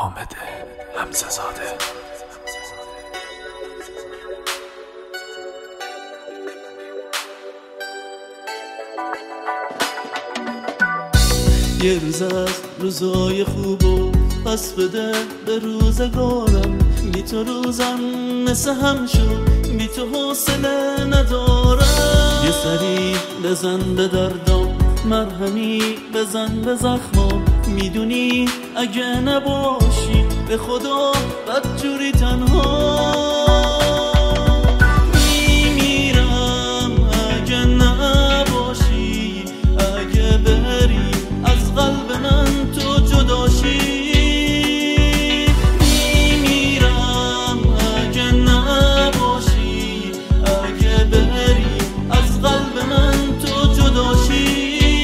حامد حمزه زاده. یه روز از روزای خوب و پس بده به روزگارم، بی تو روزم مثل هم شد، بی تو حوصله ندارم. یه سری بزن به دردم، مرهمی بزن به زخمم، میدونی اگه نباشی به خدا بدجوری تنها میمیرم. اگه نباشی، اگه بری از قلب من تو جداشی، میمیرم. اگه نباشی، اگه بری از قلب من تو جداشی.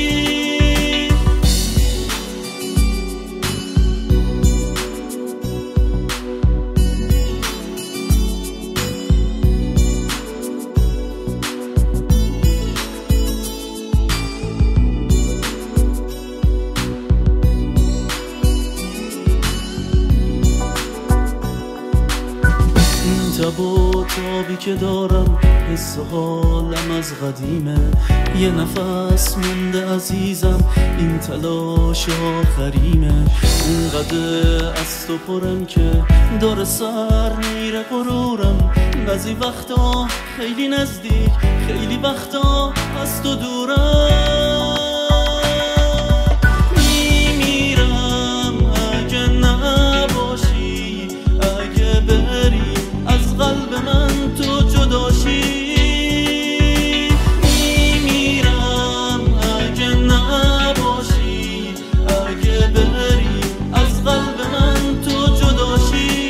تب و تابی که دارم حس حالم از قدیمه، یه نفس مونده عزیزم، این تلاش آخریمه. اونقدر از تو پرم که داره سر میره غرورم، بعضی وقتا خیلی نزدیک، خیلی وقتا از تو دورم. میمیرم اگه نباشی، اگه بری از قلب من تو جداشی. میمیرم اگه نباشی، اگه بری از قلب من تو جداشی.